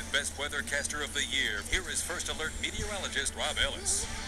Best weathercaster of the year. Here is First Alert meteorologist Rob Ellis.